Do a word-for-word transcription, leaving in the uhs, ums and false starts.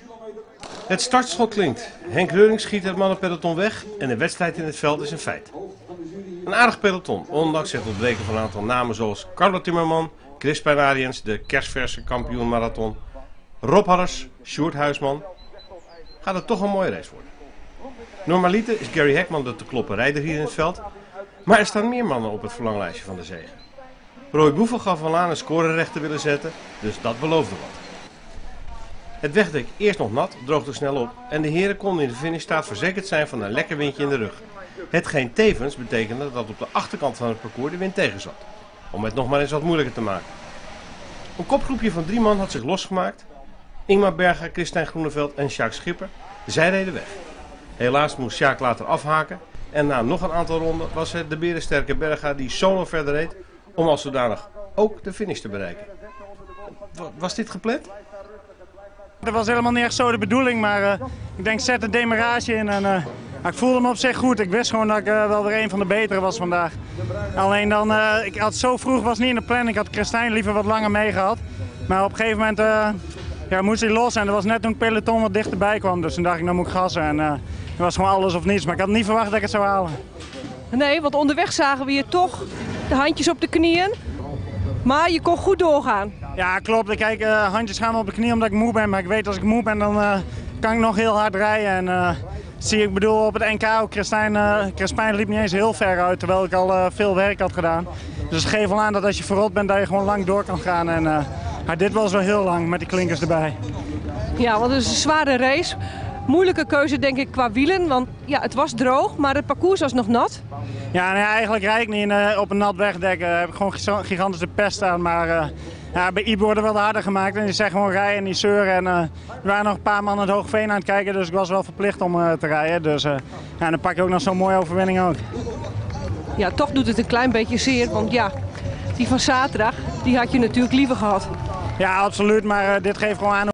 Het startschot klinkt. Henk Reuring schiet het mannenpeloton weg en de wedstrijd in het veld is een feit. Een aardig peloton, ondanks het ontbreken van een aantal namen zoals Carlo Timmerman, Chris Pijnariens, de kerstverse kampioen marathon, Rob Harris, Sjoerd Huisman, gaat het toch een mooie race worden. Normaliter is Gary Hekman de te kloppen rijder hier in het veld, maar er staan meer mannen op het verlanglijstje van de zege. Roy Boevel gaf al aan een scorerecht te willen zetten, dus dat beloofde wat. Het wegdek, eerst nog nat, droogde snel op en de heren konden in de finishstaat verzekerd zijn van een lekker windje in de rug. Hetgeen tevens betekende dat op de achterkant van het parcours de wind tegen zat, om het nog maar eens wat moeilijker te maken. Een kopgroepje van drie man had zich losgemaakt. Ingmar Berga, Christijn Groeneveld en Sjaak Schipper. Zij reden weg. Helaas moest Sjaak later afhaken en na nog een aantal ronden was het de berensterke Berga die solo verder reed om als zodanig ook de finish te bereiken. Was dit gepland? Dat was helemaal niet echt zo de bedoeling, maar uh, ik denk zet de demarage in en uh, ik voelde me op zich goed. Ik wist gewoon dat ik uh, wel weer een van de betere was vandaag. Alleen dan, uh, ik had zo vroeg was niet in de planning. Ik had Christijn liever wat langer meegehad. Maar op een gegeven moment uh, ja, moest hij los en er was net toen het peloton wat dichterbij kwam. Dus toen dacht ik, dan moet ik gassen en uh, het was gewoon alles of niets. Maar ik had niet verwacht dat ik het zou halen. Nee, want onderweg zagen we je toch de handjes op de knieën. Maar je kon goed doorgaan. Ja, klopt. Kijk, uh, handjes gaan op de knie omdat ik moe ben. Maar ik weet als ik moe ben, dan uh, kan ik nog heel hard rijden. En uh, zie ik bedoel op het N K ook, Christijn, uh, Christijn liep niet eens heel ver uit, terwijl ik al uh, veel werk had gedaan. Dus het geeft wel aan dat als je verrot bent, dat je gewoon lang door kan gaan. En uh, maar dit was wel heel lang met die klinkers erbij. Ja, want het is een zware race. Moeilijke keuze denk ik qua wielen, want ja, het was droog, maar het parcours was nog nat. Ja, nee, eigenlijk rijd ik niet uh, op een nat wegdek. Uh, heb ik gewoon gigantische pest staan, maar uh, ja, bij Ibo worden wel harder gemaakt. En die zegt gewoon rijden en niet zeuren. En uh, er waren nog een paar man aan het Hoogveen aan het kijken, dus ik was wel verplicht om uh, te rijden. Dus uh, ja, dan pak je ook nog zo'n mooie overwinning ook. Ja, toch doet het een klein beetje zeer, want ja, die van zaterdag, die had je natuurlijk liever gehad. Ja, absoluut, maar uh, dit geeft gewoon aan